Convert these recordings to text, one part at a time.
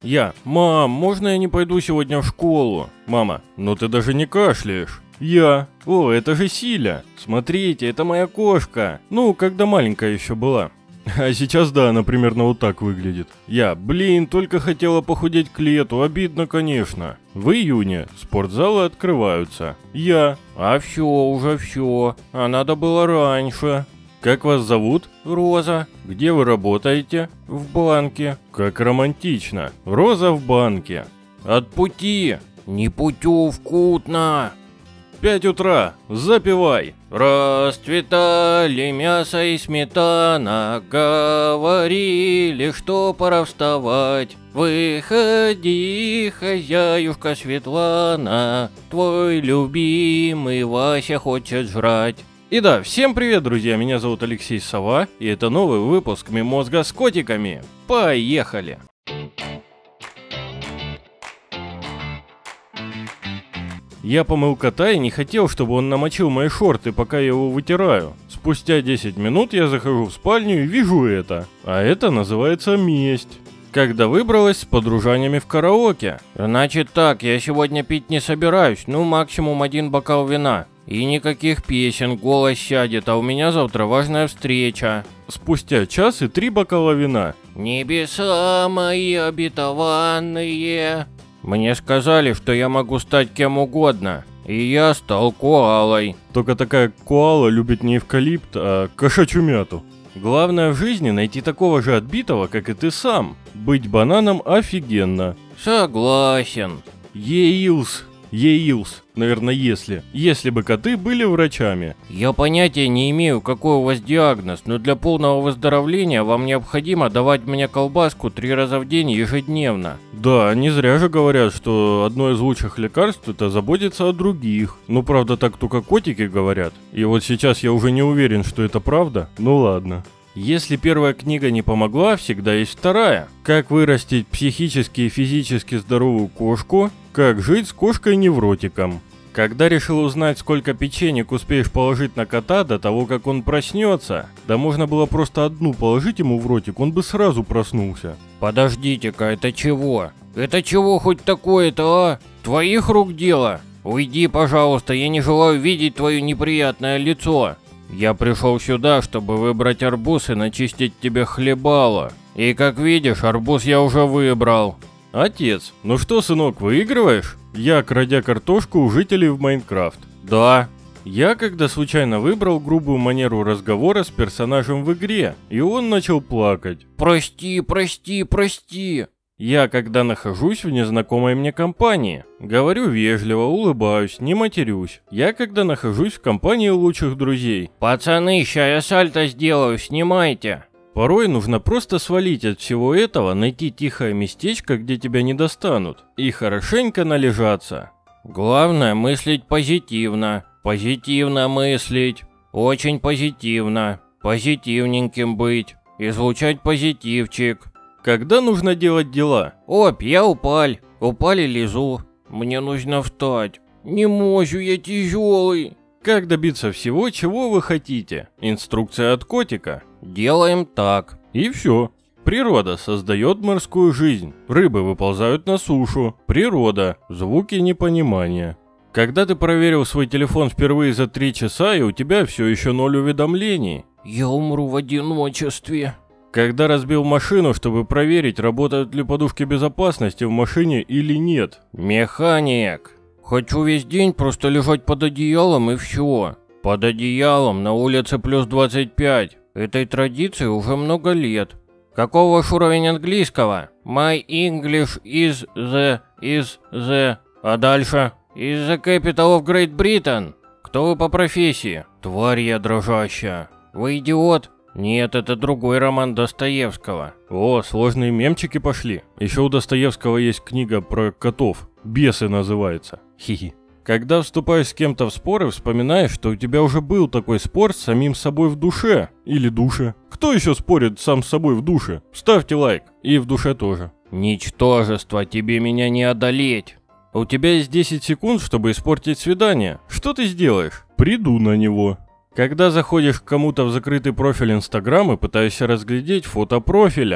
Мам, можно я не пойду сегодня в школу? Мама: ну ты даже не кашляешь. О, это же Силя. Смотрите, это моя кошка. Ну, когда маленькая еще была. А сейчас, да, она примерно вот так выглядит. Блин, только хотела похудеть к лету, обидно, конечно. В июне спортзалы открываются. А уже все. А надо было раньше. Как вас зовут? Роза. Где вы работаете? В банке. Как романтично. Роза в банке. От пути. Не путевкутно. 5 утра. Запивай. Расцветали мясо и сметана, говорили, что пора вставать. Выходи, хозяюшка Светлана, твой любимый Вася хочет жрать. И да, всем привет, друзья, меня зовут Алексей Сова, и это новый выпуск Мимозга с котиками. Поехали! Я помыл кота и не хотел, чтобы он намочил мои шорты, пока я его вытираю. Спустя 10 минут я захожу в спальню и вижу это. А это называется месть. Когда выбралась с подружаниями в караоке. Значит так, я сегодня пить не собираюсь, максимум 1 бокал вина. И никаких песен, голос сядет, а у меня завтра важная встреча. Спустя час и 3 бокала вина. Небеса мои обетованные. Мне сказали, что я могу стать кем угодно, и я стал коалой. Только такая коала любит не эвкалипт, а кошачью мяту. Главное в жизни найти такого же отбитого, как и ты сам. Быть бананом офигенно. Согласен. Еилс, наверное, если бы коты были врачами. Я понятия не имею, какой у вас диагноз, но для полного выздоровления вам необходимо давать мне колбаску 3 раза в день ежедневно. Да, не зря же говорят, что одно из лучших лекарств — это заботиться о других. Ну, правда, так только котики говорят. И вот сейчас я уже не уверен, что это правда. Ну ладно. Если первая книга не помогла, всегда есть вторая. Как вырастить психически и физически здоровую кошку, как жить с кошкой-невротиком. Когда решил узнать, сколько печенек успеешь положить на кота до того, как он проснется, да можно было просто одну положить ему в ротик, он бы сразу проснулся. Подождите-ка, это чего? Это чего хоть такое-то, а? Твоих рук дело? Уйди, пожалуйста, я не желаю видеть твое неприятное лицо. Я пришел сюда, чтобы выбрать арбуз и начистить тебе хлебало. И как видишь, арбуз я уже выбрал. Отец, ну что, сынок, выигрываешь? Я, крадя картошку у жителей в Майнкрафт. Да. Я когда случайно выбрал грубую манеру разговора с персонажем в игре, и он начал плакать. Прости. Я, когда нахожусь в незнакомой мне компании, говорю вежливо, улыбаюсь, не матерюсь. Я, когда нахожусь в компании лучших друзей. Пацаны, ща я сальто сделаю, снимайте. Порой нужно просто свалить от всего этого, найти тихое местечко, где тебя не достанут, и хорошенько належаться. Главное мыслить позитивно. Позитивно мыслить. Очень позитивно. Позитивненьким быть. Излучать позитивчик. Когда нужно делать дела? Я упал и лежу. Мне нужно встать. Не могу, я тяжелый. Как добиться всего, чего вы хотите? Инструкция от котика. Делаем так. И все. Природа создает морскую жизнь. Рыбы выползают на сушу. Природа. Звуки непонимания. Когда ты проверил свой телефон впервые за 3 часа, и у тебя все еще 0 уведомлений. Я умру в одиночестве. Когда разбил машину, чтобы проверить, работают ли подушки безопасности в машине или нет. Механик. Хочу весь день просто лежать под одеялом и все. Под одеялом на улице плюс 25. Этой традиции уже много лет. Каков ваш уровень английского? My English is the... А дальше? Is the capital of Great Britain. Кто вы по профессии? Тварь я дрожащая. Вы идиот? Нет, это другой роман Достоевского. О, сложные мемчики пошли. Еще у Достоевского есть книга про котов. «Бесы» называется. Хи-хи. Когда вступаешь с кем-то в споры, вспоминаешь, что у тебя уже был такой спор с самим собой в душе. Или душе. Кто еще спорит сам с собой в душе? Ставьте лайк. И в душе тоже. Ничтожество, тебе меня не одолеть. У тебя есть 10 секунд, чтобы испортить свидание. Что ты сделаешь? Приду на него. Когда заходишь к кому-то в закрытый профиль Инстаграм и пытаешься разглядеть фото профиля.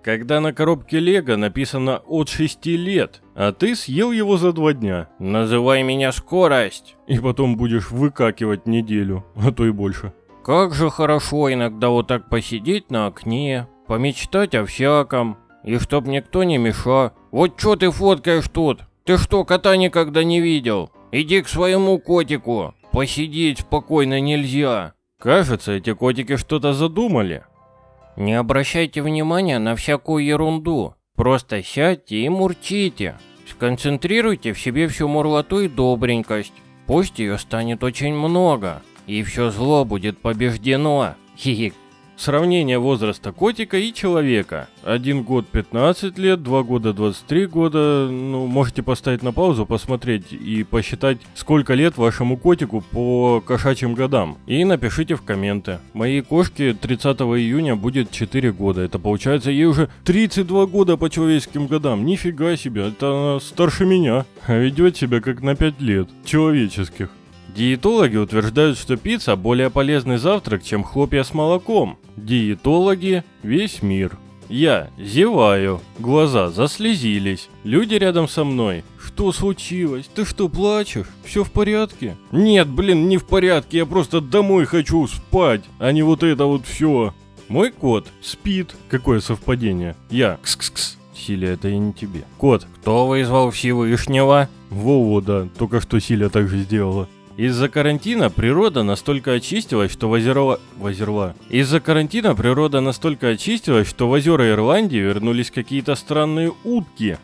Когда на коробке Лего написано «от 6 лет», а ты съел его за 2 дня. Называй меня скорость. И потом будешь выкакивать неделю, а то и больше. Как же хорошо иногда вот так посидеть на окне, помечтать о всяком, и чтоб никто не мешал. Вот чё ты фоткаешь тут? Ты что, кота никогда не видел? Иди к своему котику. Посидеть спокойно нельзя. Кажется, эти котики что-то задумали. Не обращайте внимания на всякую ерунду. Просто сядьте и мурчите. Сконцентрируйте в себе всю мурлоту и добренькость. Пусть ее станет очень много. И все зло будет побеждено. Хихик. Сравнение возраста котика и человека. 1 год 15 лет, 2 года 23 года. Ну, можете поставить на паузу, посмотреть и посчитать, сколько лет вашему котику по кошачьим годам. И напишите в комменты. Моей кошке 30 июня будет 4 года. Это получается ей уже 32 года по человеческим годам. Нифига себе, это она старше меня. А ведет себя как на 5 лет человеческих. Диетологи утверждают, что пицца более полезный завтрак, чем хлопья с молоком. Диетологи – весь мир. Я зеваю, глаза заслезились, люди рядом со мной. Что случилось? Ты что, плачешь? Все в порядке? Нет, блин, не в порядке, я просто домой хочу спать, а не вот это вот все. Мой кот спит. Какое совпадение? Я кс-кс-кс. Силя, это и не тебе. Кот, кто вызвал Всевышнего? Во-во, да, только что Силя так же сделала. Из-за карантина природа настолько очистилась, что в озера Ирландии вернулись какие-то странные утки.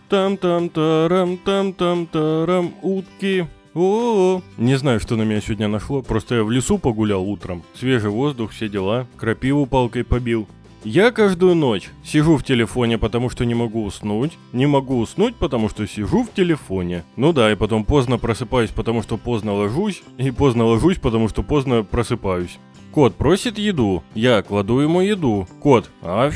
Там-там-тарам, утки. О-о-о. Не знаю, что на меня сегодня нашло, просто я в лесу погулял утром. Свежий воздух, все дела, крапиву палкой побил. Я каждую ночь сижу в телефоне, потому что не могу уснуть. Не могу уснуть, потому что сижу в телефоне. Ну да, и потом поздно просыпаюсь, потому что поздно ложусь. И поздно ложусь, потому что поздно просыпаюсь. Кот просит еду. Я кладу ему еду. Кот. А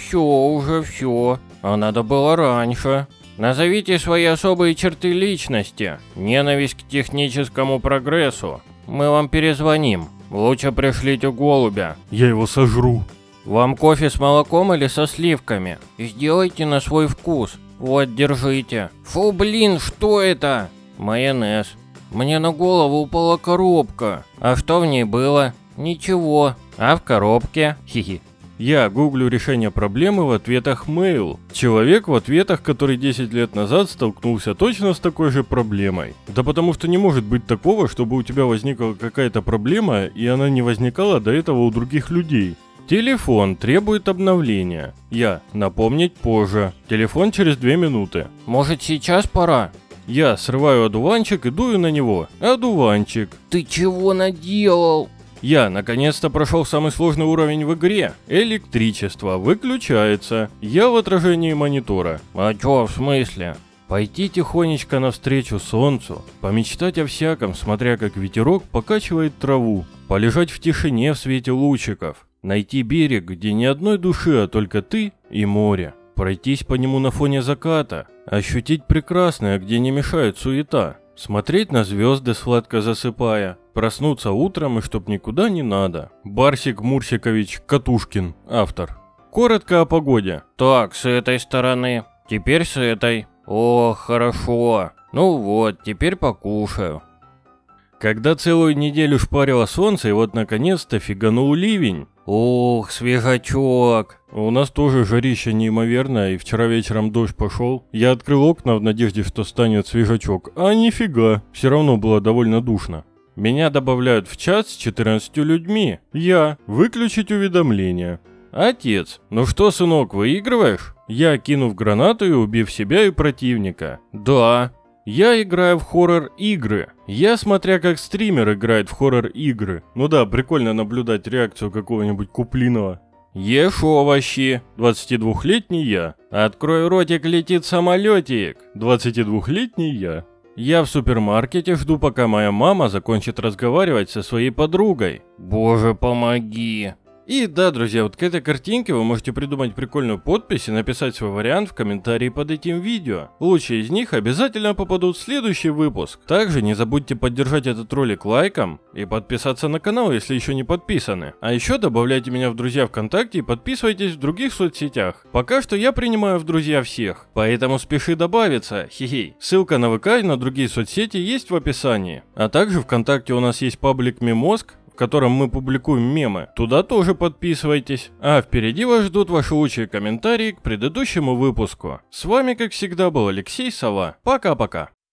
все. А надо было раньше. Назовите свои особые черты личности. Ненависть к техническому прогрессу. Мы вам перезвоним. Лучше пришлите голубя. Я его сожру. Вам кофе с молоком или со сливками? Сделайте на свой вкус. Вот, держите. Фу, блин, что это? Майонез. Мне на голову упала коробка. А что в ней было? Ничего. А в коробке? Хи-хи. Я гуглю решение проблемы в ответах Mail. Человек в ответах, который 10 лет назад столкнулся точно с такой же проблемой. Да потому что не может быть такого, чтобы у тебя возникла какая-то проблема, и она не возникала до этого у других людей. Телефон требует обновления. Я. Напомнить позже. Телефон через 2 минуты. Может, сейчас пора? Я срываю одуванчик и дую на него. Одуванчик. Ты чего наделал? Я наконец-то прошел самый сложный уровень в игре. Электричество выключается. Я в отражении монитора. А чё, в смысле? Пойти тихонечко навстречу солнцу, помечтать о всяком, смотря как ветерок покачивает траву, полежать в тишине в свете лучиков. Найти берег, где ни одной души, а только ты и море. Пройтись по нему на фоне заката. Ощутить прекрасное, где не мешает суета. Смотреть на звезды, сладко засыпая. Проснуться утром и чтоб никуда не надо. Барсик Мурсикович Катушкин, автор. Коротко о погоде. Так, с этой стороны. Теперь с этой. О, хорошо. Ну вот, теперь покушаю. Когда целую неделю шпарило солнце, и вот наконец-то фиганул ливень. Ух, свежачок. У нас тоже жарища неимоверное, и вчера вечером дождь пошел. Я открыл окна в надежде, что станет свежачок, а нифига, все равно было довольно душно. Меня добавляют в чат с 14 людьми. Я. Выключить уведомления. Отец. Ну что, сынок, выигрываешь? Я, кинув гранату и убив себя и противника. Да. Я играю в хоррор-игры. Я, смотря как стример играет в хоррор-игры. Ну да, прикольно наблюдать реакцию какого-нибудь Куплинова. Ешь овощи. 22-летний я. Открой ротик, летит самолетик. 22-летний я. Я в супермаркете жду, пока моя мама закончит разговаривать со своей подругой. Боже, помоги. И да, друзья, вот к этой картинке вы можете придумать прикольную подпись и написать свой вариант в комментарии под этим видео. Лучшие из них обязательно попадут в следующий выпуск. Также не забудьте поддержать этот ролик лайком и подписаться на канал, если еще не подписаны. А еще добавляйте меня в друзья ВКонтакте и подписывайтесь в других соцсетях. Пока что я принимаю в друзья всех, поэтому спеши добавиться, хе-хей. Ссылка на ВК и на другие соцсети есть в описании. А также ВКонтакте у нас есть паблик Мемозг, в котором мы публикуем мемы. Туда тоже подписывайтесь. А впереди вас ждут ваши лучшие комментарии к предыдущему выпуску. С вами, как всегда, был Алексей Сова. Пока-пока.